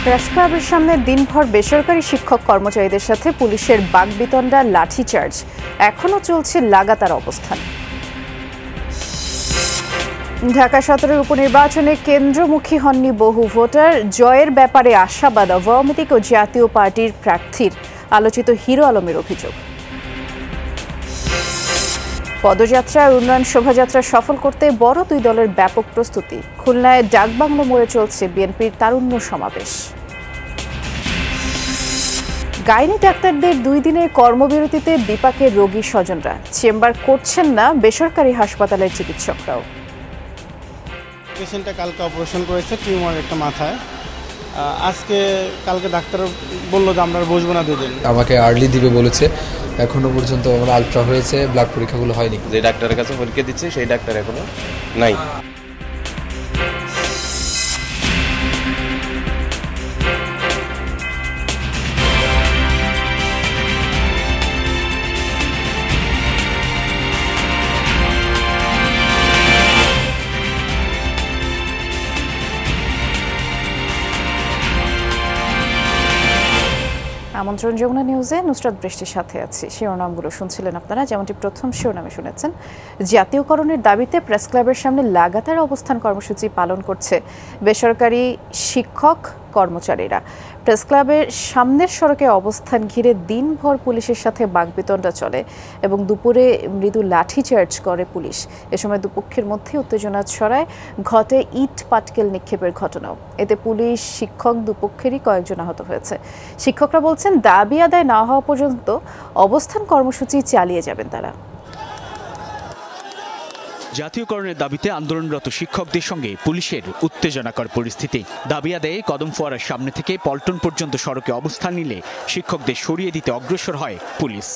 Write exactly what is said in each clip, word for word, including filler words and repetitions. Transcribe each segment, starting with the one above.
Press ক্লাবের সামনে দিনভর বেসরকারি শিক্ষক কর্মচারীদের সাথে পুলিশের বাকবিতণ্ডা, লাঠিচার্জ, এখনো চলছে লাগাতার অবস্থান। ঢাকা সতেরোর উপনির্বাচনে কেন্দ্রমুখী হননি বহু ভোটার, জয়ের ব্যাপারে আশাবাদ আওয়ামী লীগ ও জাতীয় পার্টির প্রার্থীর, আলোচিত হিরো আলমের অভিযোগ। পদযাত্রা আর উন্নয়ন শোভাযাত্রা সফল করতে বড় দুই দলের ব্যাপক প্রস্তুতি। খুলনায় ডাকবাংলো মোড়ে চলছে বিএনপির তারুণ্য সমাবেশ। গাইনি ডাক্তারদের দুই দিনের কর্মবিরতিতে বিপাকের রোগী স্বজনরা, চেম্বার করছেন না বেসরকারি হাসপাতালের চিকিৎসকরাও। পেশেন্টটা কালকে অপারেশন করেছে টিউমার একটা মাথায়, আজকে কালকে ডাক্তার বললো যে আমরা বসবো না দুদিন। আমাকে আর্লি দিবে বলেছে, এখনো পর্যন্ত আমার আলট্রা হয়েছে, ব্লাড পরীক্ষাগুলো হয়নি। যে ডাক্তারের কাছে পরীক্ষা দিচ্ছে সেই ডাক্তার এখনো নাই। আমন্ত্রণ যমুনা নিউজে, নুসরাত বৃষ্টির সাথে আছি। শিরোনামগুলো শুনছিলেন আপনারা, যেমনটি প্রথম শিরোনামে শুনেছেন। জাতীয়করণের দাবিতে প্রেস ক্লাবের সামনে লাগাতার অবস্থান কর্মসূচি পালন করছে বেসরকারি শিক্ষক কর্মচারীরা। প্রেস ক্লাবের সামনের সড়কে অবস্থান ঘিরে দিনভর পুলিশের সাথে বাকবিতণ্ডা চলে এবং দুপুরে মৃদু লাঠিচার্জ করে পুলিশ। এ সময় দুপক্ষের মধ্যে উত্তেজনা ছড়ায়, ঘটে ইট পাটকেল নিক্ষেপের ঘটনাও। এতে পুলিশ, শিক্ষক দুপক্ষেরই কয়েকজন আহত হয়েছে। শিক্ষকরা বলছেন, দাবি আদায় না হওয়া পর্যন্ত অবস্থান কর্মসূচি চালিয়ে যাবেন তারা। জাতীয়করণের দাবিতে আন্দোলনরত শিক্ষকদের সঙ্গে পুলিশের উত্তেজনাকর পরিস্থিতি। দাবি আদায়ে কদম ফোয়ারার সামনে থেকে পল্টন পর্যন্ত সড়কে অবস্থান নিলে শিক্ষকদের সরিয়ে দিতে অগ্রসর হয় পুলিশ।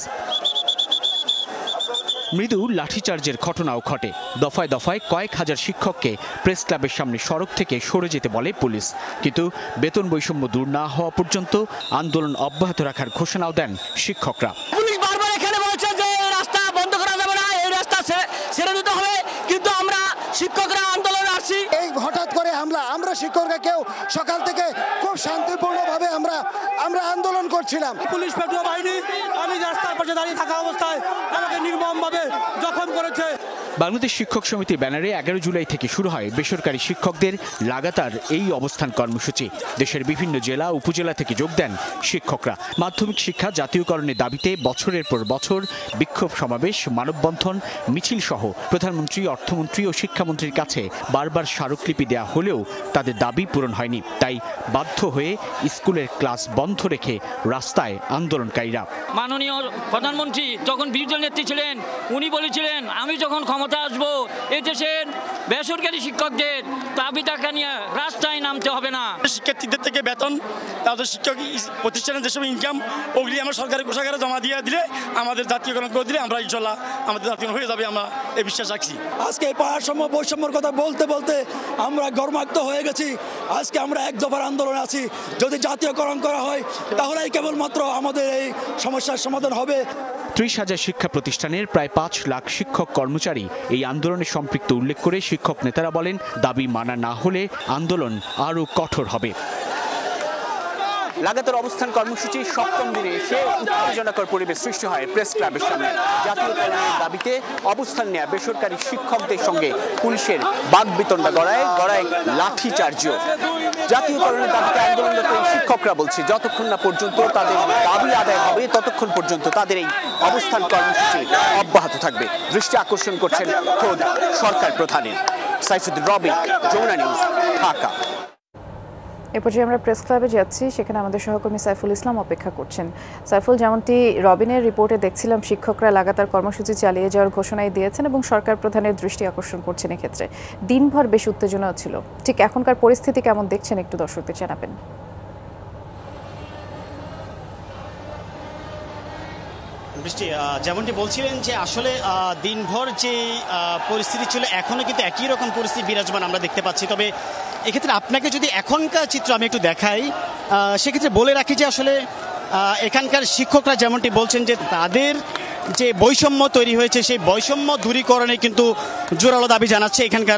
মৃদু লাঠিচার্জের ঘটনাও ঘটে। দফায় দফায় কয়েক হাজার শিক্ষককে প্রেস ক্লাবের সামনে সড়ক থেকে সরে যেতে বলে পুলিশ, কিন্তু বেতন বৈষম্য দূর না হওয়া পর্যন্ত আন্দোলন অব্যাহত রাখার ঘোষণাও দেন শিক্ষকরা। পুলিশ বারবার এখানে বলছে যে রাস্তা বন্ধ করা যাবে না, এই রাস্তা ছেড়ে দিতে হবে, কিন্তু আমরা শিক্ষকরা আন্দোলনে আসছি। এই হঠাৎ করে হামলা, আমরা শিক্ষকরা কেউ সকাল থেকে খুব শান্তিপূর্ণভাবে আমরা আমরা আন্দোলন করছিলাম। পুলিশ পেট্রোল বাহিনী আমি রাস্তার পাশে দাঁড়িয়ে থাকা অবস্থায় আমাকে নির্মমভাবে জখম করেছে। বাংলাদেশ শিক্ষক সমিতির ব্যানারে এগারো জুলাই থেকে শুরু হয় বেসরকারি শিক্ষকদের লাগাতার এই অবস্থান কর্মসূচি। দেশের বিভিন্ন জেলা উপজেলা থেকে যোগ দেন শিক্ষকরা। মাধ্যমিক শিক্ষা জাতীয়করণের দাবিতে বছরের পর বছর বিক্ষোভ সমাবেশ, মানববন্ধন, মিছিল সহ প্রধানমন্ত্রী, অর্থমন্ত্রী ও শিক্ষামন্ত্রীর কাছে বারবার স্মারকলিপি দেওয়া হলেও তাদের দাবি পূরণ হয়নি। তাই বাধ্য হয়ে স্কুলের ক্লাস বন্ধ রেখে রাস্তায় আন্দোলনকারীরা। মাননীয় প্রধানমন্ত্রী যখন বিরোধী নেত্রী ছিলেন, উনি বলেছিলেন আমি যখন ক্ষমতা আসবো এই দেশের বেসরকারি শিক্ষকদের দাবি টাকা নিয়ে রাস্তায় নামতে হবে না। শিক্ষার্থীদের থেকে বেতন, তাদের শিক্ষক প্রতিষ্ঠানের যেসব ইনকাম, ওগুলি আমরা সরকারি কোষাগারে জমা দিয়ে দিলে, আমাদের জাতীয়করণ করে দিলে আমরা ইনশাল্লাহ আমাদের জাতীয়করণ হয়ে যাবে, আমরা এই বিশ্বাস রাখছি। আজকে এই পাহাড়সম বৈষম্যের কথা বলতে বলতে আমরা গর্মাক্ত হয়ে গেছি। আজকে আমরা এক দফার আন্দোলনে আছি। যদি জাতীয়করণ করা হয় তাহলেই কেবলমাত্র আমাদের এই সমস্যার সমাধান হবে। ত্রিশ হাজার শিক্ষা প্রতিষ্ঠানের প্রায় পাঁচ লাখ শিক্ষক কর্মচারী এই আন্দোলনে সম্পৃক্ত উল্লেখ করে শিক্ষক নেতারা বলেন, দাবি মানা না হলে আন্দোলন আরও কঠোর হবে। লাগাতার অবস্থান কর্মসূচি সপ্তম দিনে এসে উত্তেজনাকর পরিবেশ সৃষ্টি হয় প্রেস ক্লাবের সামনে। জাতীয়করণের দাবিতে অবস্থান নেওয়া বেসরকারি শিক্ষকদের সঙ্গে পুলিশের বাকবিতণ্ডা গড়ায় গড়ায় লাঠিচার্জও। জাতীয়করণের দাবিতে আন্দোলনরত শিক্ষকরা বলছে, যতক্ষণ না পর্যন্ত তাদের দাবি আদায় হবে ততক্ষণ পর্যন্ত তাদের এই অবস্থান কর্মসূচি অব্যাহত থাকবে। দৃষ্টি আকর্ষণ করছেন খোদ সরকার প্রধানের। সাইফুদ্দিন রবি, যমুনা নিউজ, ঢাকা। এ পর্যায়ে আমরা প্রেস ক্লাবে যাচ্ছি, সেখানে আমাদের সহকর্মী সাইফুল ইসলাম অপেক্ষা করছেন। সাইফুল, যেমনটি রবিনের রিপোর্টে দেখছিলাম, শিক্ষকরা লাগাতার কর্মসূচি চালিয়ে যাওয়ার ঘোষণাই দিয়েছেন এবং সরকার প্রধানের দৃষ্টি আকর্ষণ করছেন। এক্ষেত্রে দিনভর বেশ উত্তেজনাও ছিল। ঠিক এখনকার পরিস্থিতি কেমন দেখছেন একটু দর্শকদের জানাবেন। বৃষ্টি, যেমনটি বলছিলেন যে আসলে দিনভর যে পরিস্থিতি ছিল এখনও কিন্তু একই রকম পরিস্থিতি বিরাজমান আমরা দেখতে পাচ্ছি। তবে এক্ষেত্রে আপনাকে যদি এখনকার চিত্র আমি একটু দেখাই, সেক্ষেত্রে বলে রাখি যে আসলে এখানকার শিক্ষকরা যেমনটি বলছেন যে তাদের যে বৈষম্য তৈরি হয়েছে সেই বৈষম্য দূরীকরণে কিন্তু জোরালো দাবি জানাচ্ছে এখানকার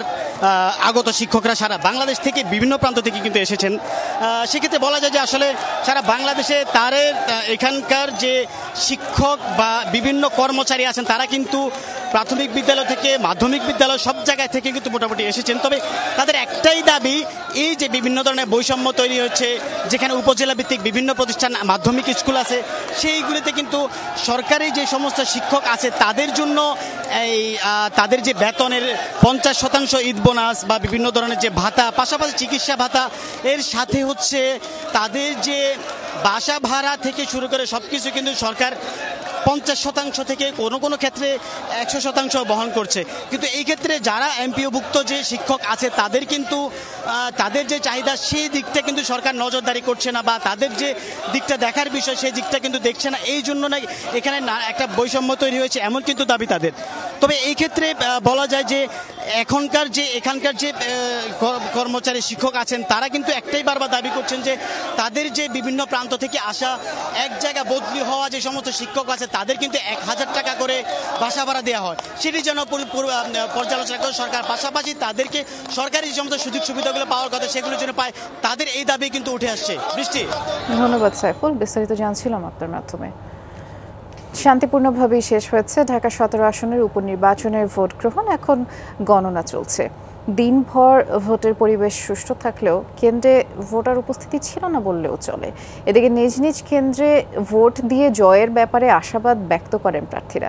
আগত শিক্ষকরা সারা বাংলাদেশ থেকে বিভিন্ন প্রান্ত থেকে কিন্তু এসেছেন। সেক্ষেত্রে বলা যায় যে আসলে সারা বাংলাদেশে তাদের এখানকার যে শিক্ষক বা বিভিন্ন কর্মচারী আছেন তারা কিন্তু প্রাথমিক বিদ্যালয় থেকে মাধ্যমিক বিদ্যালয় সব জায়গায় থেকে কিন্তু মোটামুটি এসেছেন। তবে তাদের একটাই দাবি, এই যে বিভিন্ন ধরনের বৈষম্য তৈরি হচ্ছে, যেখানে উপজেলা ভিত্তিক বিভিন্ন প্রতিষ্ঠান মাধ্যমিক স্কুল আছে, সেইগুলিতে কিন্তু সরকারি যে সমস্ত শিক্ষক আছে তাদের জন্য এই তাদের যে বেতনের পঞ্চাশ শতাংশ ঈদ বোনাস বা বিভিন্ন ধরনের যে ভাতা, পাশাপাশি চিকিৎসা ভাতা, এর সাথে হচ্ছে তাদের যে বাসা ভাড়া থেকে শুরু করে সব কিছু কিন্তু সরকার পঞ্চাশ শতাংশ থেকে কোনো কোনো ক্ষেত্রে একশো শতাংশ বহন করছে। কিন্তু এই ক্ষেত্রে যারা এমপিওভুক্ত যে শিক্ষক আছে তাদের কিন্তু তাদের যে চাহিদা সেই দিকটা কিন্তু সরকার নজরদারি করছে না, বা তাদের যে দিকটা দেখার বিষয় সেই দিকটা কিন্তু দেখছে না। এই জন্য না এখানে একটা বৈষম্য তৈরি হয়েছে এমন কিন্তু দাবি তাদের। তবে এই ক্ষেত্রে বলা যায় যে এখনকার যে এখানকার যে কর্মচারী শিক্ষক আছেন তারা কিন্তু একটাই বারবার দাবি করছেন যে তাদের যে বিভিন্ন প্রান্ত থেকে আসা এক জায়গা বদলি হওয়া যে সমস্ত শিক্ষক আছে তাদের কিন্তু এক হাজার টাকা করে বাসা ভাড়া দেওয়া হয়, সেটি যেন পর্যালোচনা করে সরকার। পাশাপাশি তাদেরকে সরকারি যে সমস্ত সুযোগ সুবিধাগুলো পাওয়ার কথা সেগুলোর জন্য পায়, তাদের এই দাবি কিন্তু উঠে আসছে। বৃষ্টি, ধন্যবাদ সাইফুল, বিস্তারিত জানছিলাম আপনার মাধ্যমে। শান্তিপূর্ণভাবেই শেষ হয়েছে ঢাকা সতেরো আসনের উপনির্বাচনের ভোট গ্রহণ, এখন গণনা চলছে। দিনভর ভোটের পরিবেশ সুষ্ঠু থাকলেও কেন্দ্রে ভোটার উপস্থিতি ছিল না বললেও চলে। এদিকে নিজ নিজ কেন্দ্রে ভোট দিয়ে জয়ের ব্যাপারে আশাবাদ ব্যক্ত করেন প্রার্থীরা।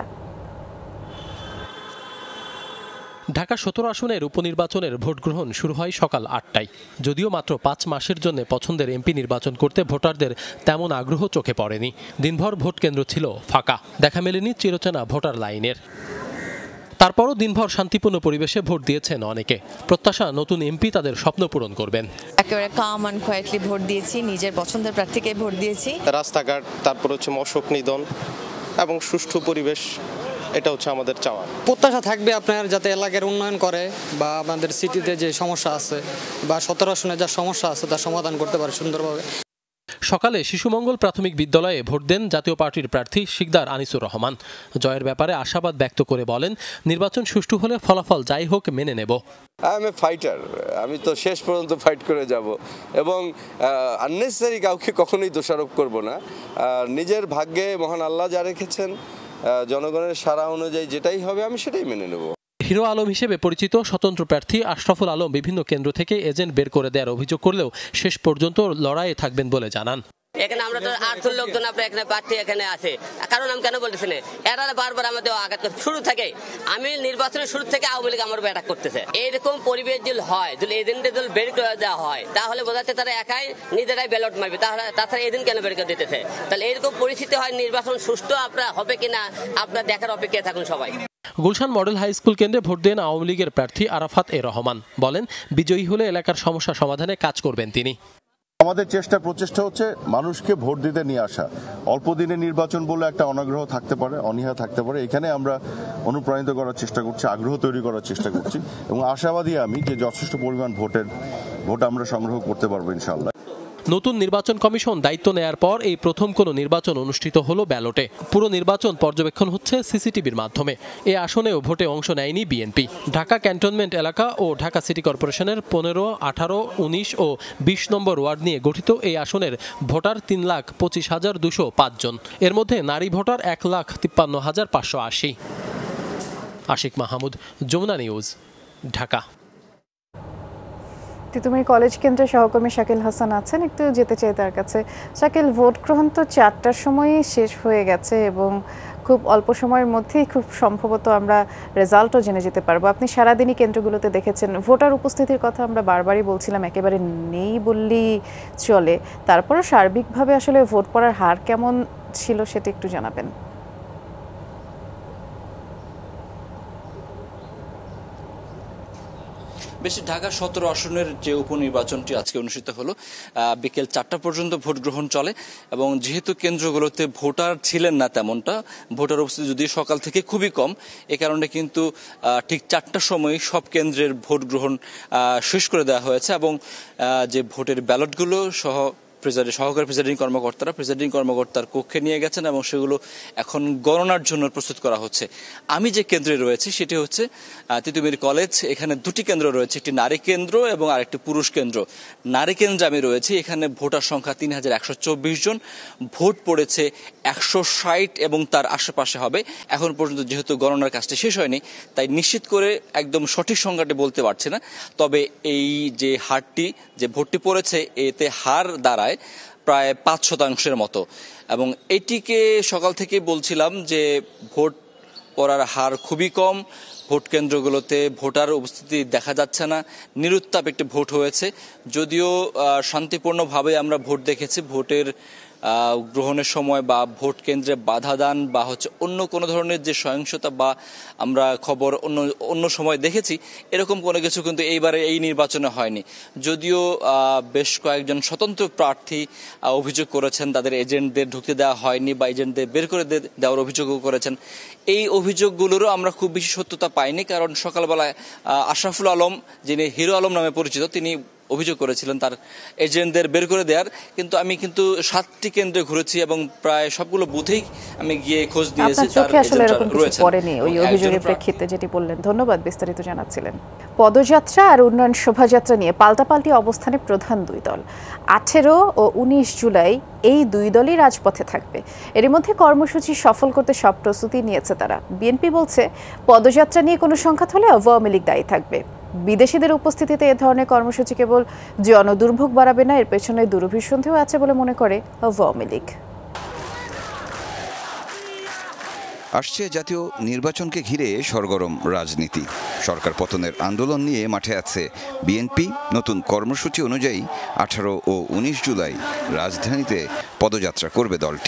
ঢাকা সতেরো আসনের উপনির্বাচনের ভোট গ্রহণ শুরু হয় সকাল আটটায়। যদিও মাত্র পাঁচ মাসের জন্য পছন্দের এমপি নির্বাচন করতে ভোটারদের তেমন আগ্রহ চোখে পড়েনি। দিনভর ভোট কেন্দ্র ছিল ফাঁকা, দেখা মেলেনি চিরচেনা ভোটার লাইনের। তারপরও দিনভর শান্তিপূর্ণ পরিবেশে ভোট দিয়েছেন অনেকে। প্রত্যাশা নতুন এমপি তাদের স্বপ্ন পূরণ করবেন। একেবারে কাম অ্যান্ড কোয়াইটলি ভোট দিয়েছি, নিজের পছন্দের প্রার্থীকে ভোট দিয়েছি। রাস্তাঘাট, তারপর হচ্ছে মশক নিধন এবং সুষ্ঠু পরিবেশ, এটা হচ্ছে আমাদের চাওয়া। প্রত্যাশা থাকবে আপনার যাতে এলাকার উন্নয়ন করে বা আমাদের সিটিতে যে সমস্যা আছে বা সতেরো আসনে যা সমস্যা আছে তার সমাধান করতে পারে সুন্দরভাবে। সকালে শিশুমঙ্গল প্রাথমিক বিদ্যালয়ে ভোট দেন জাতীয় পার্টির প্রার্থী শিকদার আনিসুর রহমান। জয়ের ব্যাপারে আশাবাদ ব্যক্ত করে বলেন, নির্বাচন সুষ্ঠু হলে ফলাফল যাই হোক মেনে নেব। আই এম এ ফাইটার, আমি তো শেষ পর্যন্ত ফাইট করে যাব এবং আননেসেসারি কাউকে কখনোই দোষারোপ করব না। নিজের ভাগ্যে মহান আল্লাহ যা রেখেছেন, জনগণের সারা অনুযায়ী যেটাই হবে আমি সেটাই মেনে নেব। হিরো আলম হিসেবে পরিচিত স্বতন্ত্র প্রার্থী আশরাফুল আলম বিভিন্ন কেন্দ্র থেকে এজেন্ট বের করে দেওয়ার অভিযোগ করলেও শেষ পর্যন্ত লড়াইয়ে থাকবেন বলে জানান। এখানে আমরা তো আর্থ লোকজন আপনার এখানে প্রার্থী এখানে আছে, কারণ আমি কেন বলতেছি না, এরা বারবার আমাদের আঘাত করছে। শুরু থেকে আমি নির্বাচনের শুরু থেকে আওয়ামী লীগ আমার অ্যাটাক করতেছে। এইরকম পরিবেশ যদি হয়, যদি এজেন্টদের যদি বের করে দেওয়া হয় তাহলে বোঝাচ্ছে তারা একাই নিজেরাই ব্যালট মারবে, তাহলে তাছাড়া এজেন্ট কেন বের করে দিতেছে? তাহলে এরকম পরিস্থিতি হয়, নির্বাচন সুষ্ঠু আপনার হবে কিনা আপনার দেখার অপেক্ষায় থাকুন সবাই। গুলশান মডেল হাই স্কুল কেন্দ্রে ভোট দেন আওয়ামী লীগের প্রার্থী আরাফাত এ রহমান। বলেন, বিজয়ী হলে এলাকার সমস্যা সমাধানে কাজ করবেন তিনি। আমাদের চেষ্টা প্রচেষ্টা হচ্ছে মানুষকে ভোট দিতে নিয়ে আসা। অল্প দিনে নির্বাচন বলে একটা অনাগ্রহ থাকতে পারে, অনীহা থাকতে পারে, এখানে আমরা অনুপ্রাণিত করার চেষ্টা করছি, আগ্রহ তৈরি করার চেষ্টা করছি এবং আশাবাদী আমি যে যথেষ্ট পরিমাণ ভোটের ভোট আমরা সংগ্রহ করতে পারবো ইনশাআল্লাহ। নতুন নির্বাচন কমিশন দায়িত্ব নেয়ার পর এই প্রথম কোনো নির্বাচন অনুষ্ঠিত হলো ব্যালটে। পুরো নির্বাচন পর্যবেক্ষণ হচ্ছে সিসিটিভির মাধ্যমে। এ আসনেও ভোটে অংশ নেয়নি বিএনপি। ঢাকা ক্যান্টনমেন্ট এলাকা ও ঢাকা সিটি কর্পোরেশনের পনেরো, আঠারো, উনিশ ও বিশ নম্বর ওয়ার্ড নিয়ে গঠিত এই আসনের ভোটার তিন লাখ পঁচিশ হাজার দুশো পাঁচ জন। এর মধ্যে নারী ভোটার এক লাখ তিপ্পান্ন হাজার পাঁচশো আশি। আশিক মাহমুদ, যমুনা নিউজ, ঢাকা। তিতুমির কলেজ কেন্দ্রের সহকর্মী শাকিল হাসান আছেন, একটু যেতে চাই তার কাছে। শাকিল, ভোট গ্রহণ তো চারটার সময়ই শেষ হয়ে গেছে এবং খুব অল্প সময়ের মধ্যেই খুব সম্ভবত আমরা রেজাল্টও জেনে যেতে পারবো। আপনি সারাদিনই কেন্দ্রগুলোতে দেখেছেন, ভোটার উপস্থিতির কথা আমরা বারবারই বলছিলাম একেবারে নেই বললেই চলে, তারপরও সার্বিকভাবে আসলে ভোট পড়ার হার কেমন ছিল সেটা একটু জানাবেন। বেশি ঢাকা সতেরো আসনের যে উপনির্বাচনটি আজকে অনুষ্ঠিত হলো, বিকেল চারটা পর্যন্ত ভোট গ্রহণ চলে এবং যেহেতু কেন্দ্রগুলোতে ভোটার ছিলেন না তেমনটা, ভোটার উপস্থিতি যদিও সকাল থেকে খুবই কম, এ কারণে কিন্তু ঠিক চারটার সময় সব কেন্দ্রের ভোট গ্রহণ শেষ করে দেওয়া হয়েছে এবং যে ভোটের ব্যালটগুলো সহ প্রেসিডেন্ট সহকারী প্রেসিডেন্ট কর্মকর্তারা প্রেসিডেন্ট কর্মকর্তার কক্ষে নিয়ে গেছেন এবং সেগুলো এখন গণনার জন্য প্রস্তুত করা হচ্ছে। আমি যে কেন্দ্রে রয়েছি সেটি হচ্ছে তিতুমির কলেজ। এখানে দুটি কেন্দ্র রয়েছে, একটি নারী কেন্দ্র এবং আরেকটি পুরুষ কেন্দ্র। নারী কেন্দ্রে আমি রয়েছি, এখানে ভোটার সংখ্যা তিন হাজার একশো চব্বিশ জন, ভোট পড়েছে একশো ষাট এবং তার আশেপাশে হবে। এখন পর্যন্ত যেহেতু গণনার কাজটি শেষ হয়নি তাই নিশ্চিত করে একদম সঠিক সংখ্যাটি বলতে পারছি না, তবে এই যে হারটি যে ভোটটি পড়েছে এতে হার দাঁড়ায় প্রায় পাঁচ শতাংশের মতো। এবং এটিকে সকাল থেকে বলছিলাম যে ভোট পড়ার হার খুবই কম, ভোট কেন্দ্রগুলোতে ভোটার উপস্থিতি দেখা যাচ্ছে না, নিরুত্তাপ একটি ভোট হয়েছে। যদিও শান্তিপূর্ণভাবে আমরা ভোট দেখেছি, ভোটের গ্রহণের সময় বা ভোট কেন্দ্রে বাধা দান বা হচ্ছে অন্য কোনো ধরনের যে সহিংসতা বা আমরা খবর অন্য অন্য সময় দেখেছি, এরকম কোনো কিছু কিন্তু এইবারে এই নির্বাচনে হয়নি। যদিও বেশ কয়েকজন স্বতন্ত্র প্রার্থী অভিযোগ করেছেন তাদের এজেন্টদের ঢুকতে দেওয়া হয়নি বা এজেন্টদের বের করে দেওয়ার অভিযোগও করেছেন। এই অভিযোগগুলোরও আমরা খুব বেশি সত্যতা পাইনি, কারণ সকালবেলায় আশরাফুল আলম, যিনি হিরো আলম নামে পরিচিত, তিনি অভিযোগ করেছিলেন তার এজেন্টদের বের করে দেওয়ার। কিন্তু আমি কিন্তু সাতটি কেন্দ্রে ঘুরেছি এবং প্রায় সবগুলো বুথেই আমি গিয়ে খোঁজ নিয়েছি, তার এজেন্টরা রয়েছেন। পড়েনি ওই অভিযোগের প্রেক্ষিতে যেটি বললেন, ধন্যবাদ, বিস্তারিত জানাচ্ছিলেন। পদযাত্রা আর উন্নয়ন শোভাযাত্রা নিয়ে পাল্টাপাল্টি অবস্থানে প্রধান দুই দল। আঠেরো ও উনিশ জুলাই এই দুই দলই রাজপথে থাকবে। এর মধ্যে কর্মসূচি সফল করতে সব প্রস্তুতি নিয়েছে তারা। বিএনপি বলছে পদযাত্রা নিয়ে কোনো সংঘাত হলে আওয়ামী লীগ দায়ী থাকবে। বিদেশিদের উপস্থিতিতে এ ধরনের কর্মসূচি কেবল জনদুর্ভোগ বাড়াবে না, এর পেছনে দুরভিসন্ধিও আছে বলে মনে করে আওয়ামী লীগ। আসছে জাতীয় নির্বাচনকে ঘিরে সরগরম রাজনীতি। সরকার পতনের আন্দোলন নিয়ে মাঠে আছে বিএনপি। নতুন কর্মসূচি অনুযায়ী আঠারো ও উনিশ জুলাই রাজধানীতে পদযাত্রা করবে দলটি।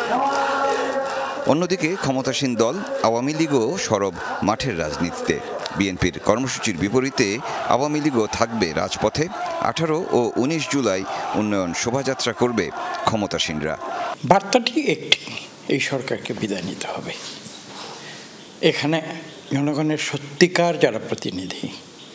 অন্যদিকে ক্ষমতাসীন দল আওয়ামী লীগও সরব মাঠের রাজনীতিতে। বিএনপির কর্মসূচির বিপরীতে আওয়ামী লীগও থাকবে রাজপথে। আঠারো ও উনিশ জুলাই উন্নয়ন শোভাযাত্রা করবে ক্ষমতাসীনরা। বার্তাটি একটি, এই সরকারকে বিদায় নিতে হবে। এখানে জনগণের সত্যিকার যারা প্রতিনিধি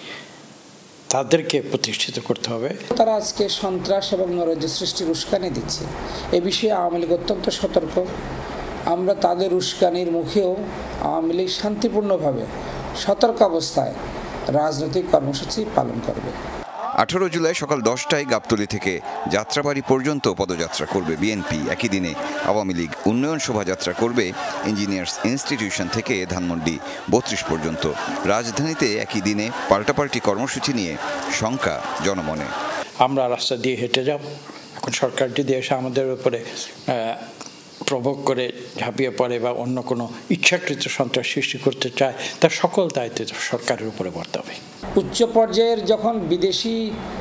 তাদেরকে প্রতিষ্ঠিত করতে হবে। তারা আজকে সন্ত্রাস এবং নৈরাজ্য সৃষ্টির উস্কানি দিচ্ছে, এ বিষয়ে আওয়ামী লীগ অত্যন্ত সতর্ক। আমরা তাদের উস্কানির মুখেও আওয়ামী লীগ শান্তিপূর্ণভাবে সতর্ক অবস্থায় রাজনৈতিক কর্মসূচি পালন করবে। আঠারো জুলাই সকাল দশটায় গাবতলী থেকে যাত্রাবাড়ি পর্যন্ত পদযাত্রা করবে বিএনপি। একই দিনে আওয়ামী লীগ উন্নয়ন শোভাযাত্রা করবে ইঞ্জিনিয়ার্স ইনস্টিটিউশন থেকে ধানমন্ডি বত্রিশ পর্যন্ত। রাজধানীতে একই দিনে পাল্টাপাল্টি কর্মসূচি নিয়ে শঙ্কা জনমনে। আমরা রাস্তা দিয়ে হেঁটে যাব, এখন সরকার যদি এসে আমাদের উপরে প্রভোগ করে ঝাঁপিয়ে পড়ে বা অন্য কোনো ইচ্ছাকৃত সন্ত্রাস সৃষ্টি করতে চায়, তার সকল দায়িত্ব সরকারের উপরে বর্তাবে। উচ্চ পর্যায়ের যখন বিদেশি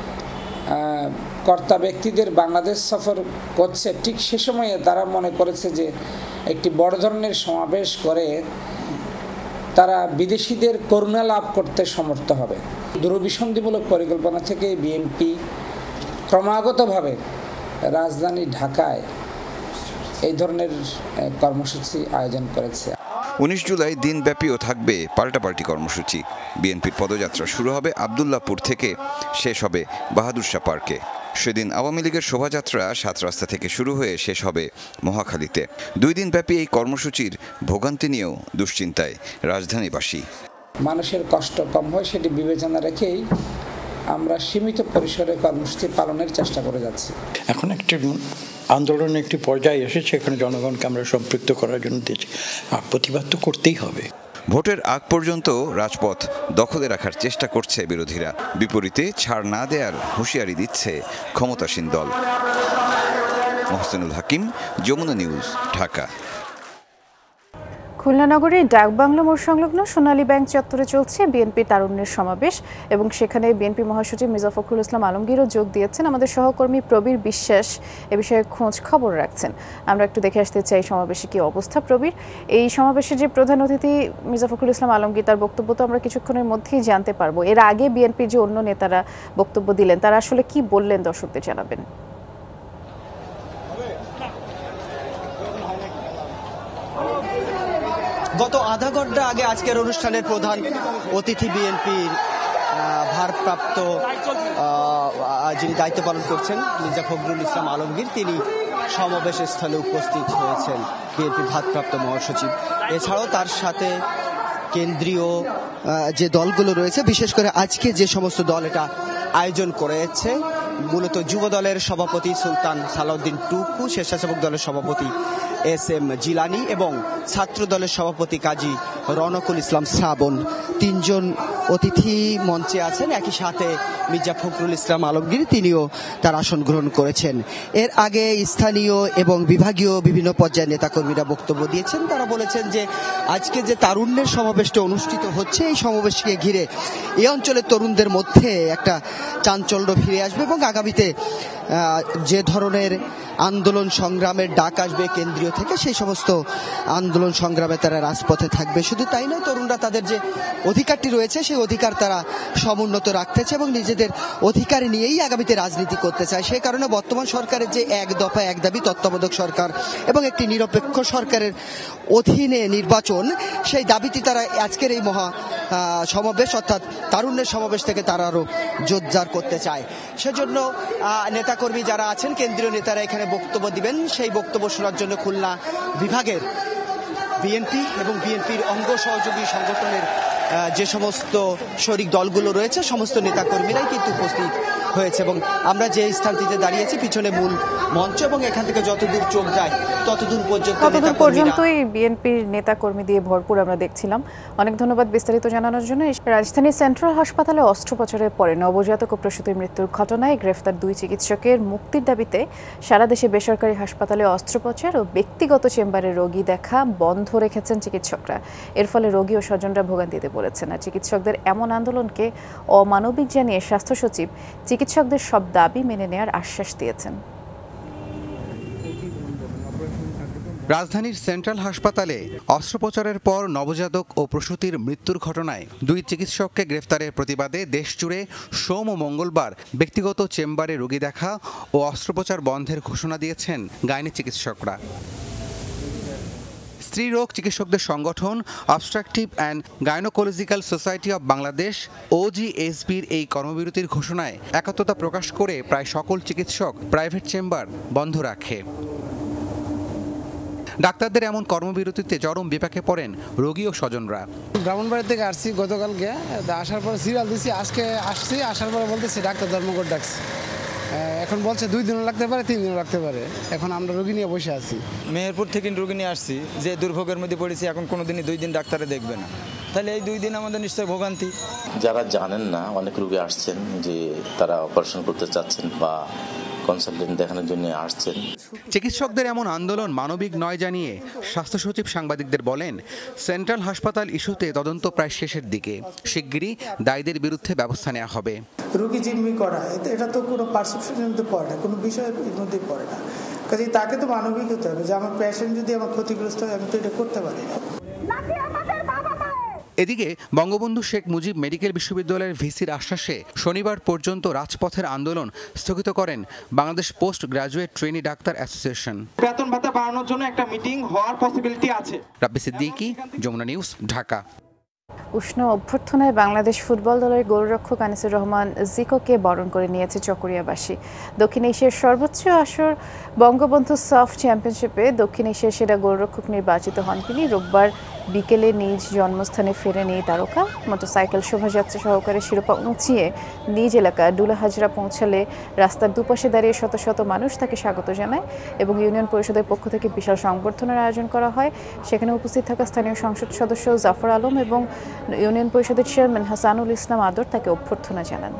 কর্তা ব্যক্তিদের বাংলাদেশ সফর করছে, ঠিক সে সময়ে তারা মনে করেছে যে একটি বড় ধরনের সমাবেশ করে তারা বিদেশিদের করুণা লাভ করতে সমর্থ হবে। দুরভিসন্ধিমূলক পরিকল্পনা থেকে বিএনপি ক্রমাগতভাবে রাজধানী ঢাকায় এই ধরনের কর্মসূচি আয়োজন করেছে। উনিশ জুলাই দিনব্যাপীও থাকবে পাল্টাপাল্টি কর্মসূচি। বিএনপির পদযাত্রা শুরু হবে আবদুল্লাপুর থেকে, শেষ হবে বাহাদুর শাহ পার্কে। সেদিন আওয়ামী লীগের শোভাযাত্রা সাত রাস্তা থেকে শুরু হয়ে শেষ হবে মহাখালীতে। দুই দিন ব্যাপী এই কর্মসূচির ভোগান্তি নিয়েও দুশ্চিন্তায় রাজধানীবাসী। মানুষের কষ্ট কম হয় সেটি বিবেচনা রেখেই আমরা সীমিত পরিসরে কর্মসূচি পালনের চেষ্টা করে যাচ্ছি। এখন একটি আন্দোলনের একটি পর্যায়ে এসেছে, এখানে জনগণকে আমরা সম্পৃক্ত করার জন্য দিয়েছি, আর প্রতিবাদ তো করতেই হবে। ভোটের আগ পর্যন্ত রাজপথ দখলে রাখার চেষ্টা করছে বিরোধীরা। বিপরীতে ছাড় না দেওয়ার হুঁশিয়ারি দিচ্ছে ক্ষমতাসীন দল। মোহসেনুল হাকিম, যমুনা নিউজ, ঢাকা। খুলনা নগরীর ডাকবাংলো মোড় সংলগ্ন সোনালী ব্যাংক চত্বরে চলছে বিএনপি তারুণ্যের সমাবেশ এবং সেখানে বিএনপি মহাসচিব মির্জা ফখরুল ইসলাম আলমগীরও যোগ দিয়েছেন। আমাদের সহকর্মী প্রবীর বিশ্বাস এ বিষয়ে খোঁজ খবর রাখছেন। আমরা একটু দেখে আসতে চাই সমাবেশে কি অবস্থা। প্রবীর, এই সমাবেশে যে প্রধান অতিথি মির্জা ফখরুল ইসলাম আলমগীর, তার বক্তব্য তো আমরা কিছুক্ষণের মধ্যেই জানতে পারবো। এর আগে বিএনপির যে অন্য নেতারা বক্তব্য দিলেন তারা আসলে কি বললেন দর্শকদের জানাবেন। গত আধা ঘন্টা আগে আজকের অনুষ্ঠানের প্রধান অতিথি বিএনপির ভারপ্রাপ্ত যিনি দায়িত্ব পালন করছেন মির্জা ফখরুল ইসলাম আলমগীর তিনি সমাবেশ স্থলে উপস্থিত হয়েছেন বিএনপির ভারপ্রাপ্ত মহাসচিব। এছাড়াও তার সাথে কেন্দ্রীয় যে দলগুলো রয়েছে, বিশেষ করে আজকে যে সমস্ত দল এটা আয়োজন করেছে, মূলত যুব দলের সভাপতি সুলতান সালাউদ্দিন টুকু, স্বেচ্ছাসেবক দলের সভাপতি এস এম জিলানি এবং ছাত্র দলের সভাপতি কাজী রনকুল ইসলাম শ্রাবণ তিনজন অতিথি মঞ্চে আছেন। একই সাথে মির্জা ফখরুল ইসলাম আলমগীর তিনিও তার আসন গ্রহণ করেছেন। এর আগে স্থানীয় এবং বিভাগীয় বিভিন্ন পর্যায়ের নেতাকর্মীরা বক্তব্য দিয়েছেন। তারা বলেছেন যে আজকে যে তারুণ্যের সমাবেশটা অনুষ্ঠিত হচ্ছে, এই সমাবেশকে ঘিরে এই অঞ্চলের তরুণদের মধ্যে একটা চাঞ্চল্য ফিরে আসবে এবং আগামীতে যে ধরনের আন্দোলন সংগ্রামের ডাক আসবে কেন্দ্রীয় থেকে, সেই সমস্ত আন্দোলন সংগ্রামে তারা রাজপথে থাকবে। শুধু তাই নয়, তরুণরা তাদের যে অধিকারটি রয়েছে সেই অধিকার তারা সমুন্নত রাখতে চায় এবং নিজেদের অধিকার নিয়েই আগামীতে রাজনীতি করতে চায়। সেই কারণে বর্তমান সরকারের যে এক দফা এক দাবি, তত্ত্বাবধায়ক সরকার এবং একটি নিরপেক্ষ সরকারের অধীনে নির্বাচন, সেই দাবিটি তারা আজকের এই মহা সমাবেশ অর্থাৎ তারুণ্যের সমাবেশ থেকে তারা আরও জোরদার করতে চায়। সেজন্য নেতাকর্মী যারা আছেন, কেন্দ্রীয় নেতারা এখানে বক্তব্য দিবেন। সেই বক্তব্য শোনার জন্য খুলনা বিভাগের বিএনপি এবং বিএনপির অঙ্গ সহযোগী সংগঠনের যে সমস্ত শরিক দলগুলো রয়েছে, সমস্ত নেতাকর্মীরাই কিন্তু উপস্থিত হয়েছে এবং আমরা যে স্থানটিতে দাঁড়িয়েছি পিছনে মূল মঞ্চ এবং এখান থেকে যতদূর চোখ যায় ততদূর পর্যন্ত ততদূর পর্যন্তই বিএনপির নেতাকর্মী দিয়ে ভরপুর আমরা দেখছিলাম। অনেক ধন্যবাদ বিস্তারিত জানানোর জন্য। রাজধানী সেন্ট্রাল হাসপাতালে অস্ত্রোপচারের পরে নবজাতক ও প্রসূতির মৃত্যুর ঘটনায় গ্রেফতার দুই চিকিৎসকের মুক্তির দাবিতে সারা দেশে বেসরকারি হাসপাতালে অস্ত্রোপচার ও ব্যক্তিগত চেম্বারে রোগী দেখা বন্ধ রেখেছেন চিকিৎসকরা। এর ফলে রোগী ও স্বজনরা ভোগান্তিতে পড়েছেন। আর চিকিৎসকদের এমন আন্দোলনকে অমানবিক জানিয়ে স্বাস্থ্য সচিব চিকিৎসকদের সব দাবি মেনে নেওয়ার আশ্বাস দিয়েছেন। রাজধানীর সেন্ট্রাল হাসপাতালে অস্ত্রোপচারের পর নবজাতক ও প্রসূতির মৃত্যুর ঘটনায় দুই চিকিৎসককে গ্রেফতারের প্রতিবাদে দেশজুড়ে সোম ও মঙ্গলবার ব্যক্তিগত চেম্বারে রোগী দেখা ও অস্ত্রোপচার বন্ধের ঘোষণা দিয়েছেন গাইনি চিকিৎসকরা। স্ত্রীরোগ চিকিৎসকদের সংগঠন obstetrical and gynaecological society of Bangladesh O G S বির এই কর্মবিরতির ঘোষণায় একাত্মতা প্রকাশ করে প্রায় সকল চিকিৎসক প্রাইভেট চেম্বার বন্ধ রাখে। ডাক্তারদের এমন কর্মবিরতিতে চরম বিপাকে পড়েন রোগী ও স্বজনরা। ব্রাহ্মণবাড়ি থেকে আসছি গতকালকে, আসার পরে সিরিয়াল দিচ্ছি, আজকে আসছি, আসার পরে বলতেছি ডাক্তার ধর্মঘট ডাকছি। এখন বলছে দুই দিনও লাগতে পারে, তিন দিনও লাগতে পারে। এখন আমরা রোগী নিয়ে বসে আছি। মেহেরপুর থেকে রোগী নিয়ে আসছি, যে দুর্ভোগের মধ্যে পড়েছি, এখন কোনো দিনই দুই দিন ডাক্তারে দেখবে না, তাহলে এই দুই দিন আমাদের নিশ্চয় ভোগান্তি। যারা জানেন না, অনেক রোগী আসছেন যে তারা অপারেশন করতে চাচ্ছেন বা কনসালটেন্ট দেখানোর জন্য আসছেন। চিকিৎসকদের এমন আন্দোলন মানবিক নয় জানিয়ে স্বাস্থ্য সচিব সাংবাদিকদের বলেন, সেন্ট্রাল হাসপাতাল ইস্যুতে তদন্ত প্রায় শেষের দিকে, শিগগিরই দায়ীদের বিরুদ্ধে ব্যবস্থা নেওয়া হবে। রোগী জিম্মি করা এটা তো কোনো পারসেপশনের মধ্যে পড়ে না, কোনো বিষয়ের মধ্যে পড়ে না। কাজে তাকে তো মানবিক হতে হবে যে আমার পেশেন্ট যদি আমার ক্ষতিগ্রস্ত হয় আমি তো এটা করতে পারি না। এদিকে বঙ্গবন্ধু শেখ মুজিব মেডিকেল বিশ্ববিদ্যালয়ের ভিসির আশ্বাসে শনিবার পর্যন্ত রাজপথের আন্দোলন স্থগিত করেন Bangladesh postgraduate trainee doctor association. বেতন ভাতা বাড়ানোর জন্য একটা মিটিং হওয়ার পসিবিলিটি আছে। রাব্বি সিদ্দিকী, যমুনা নিউজ, ঢাকা। উষ্ণ অভ্যর্থনায় বাংলাদেশ ফুটবল দলের গোলরক্ষক আনিসুর রহমান জিকোকে বরণ করে নিয়েছে চকরিয়াবাসী। দক্ষিণ এশিয়ার সর্বোচ্চ আসর বঙ্গবন্ধু সফট চ্যাম্পিয়নশিপে দক্ষিণ এশিয়ার সেরা গোলরক্ষক নির্বাচিত হন তিনি। রোববার বিকেলে নিজ জন্মস্থানে ফেরেন এই তারকা। মোটরসাইকেল শোভাযাত্রা সহকারে শিরোপা উঁচিয়ে নিজ এলাকা ডুলা হাজরা পৌঁছালে রাস্তার দুপাশে দাঁড়িয়ে শত শত মানুষ তাকে স্বাগত জানায় এবং ইউনিয়ন পরিষদের পক্ষ থেকে বিশাল সংবর্ধনার আয়োজন করা হয়। সেখানে উপস্থিত থাকা স্থানীয় সংসদ সদস্য জাফর আলম এবং ইউনিয়ন পরিষদের চেয়ারম্যান হাসানুল ইসলাম আদর তাকে অভ্যর্থনা জানান।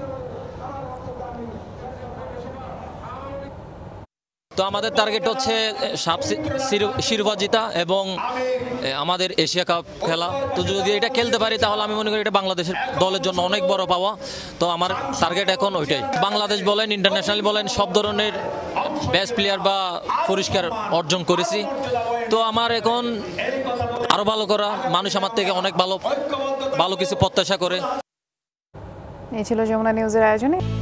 তো আমাদের টার্গেট হচ্ছে শিরোপা জিতা এবং আমাদের এশিয়া কাপ খেলা। তো যদি এটা খেলতে পারি তাহলে আমি মনে করি এটা বাংলাদেশের দলের জন্য অনেক বড় পাওয়া। তো আমার টার্গেট এখন ওইটাই। বাংলাদেশ বলেন, ইন্টারন্যাশনাল বলেন, সব ধরনের বেস্ট প্লেয়ার বা পুরস্কার অর্জন করেছি। তো আমার এখন আরো ভালো করা, মানুষ আমার থেকে অনেক ভালো ভালো কিছু প্রত্যাশা করে। এই ছিল যমুনা নিউজের আয়োজনে।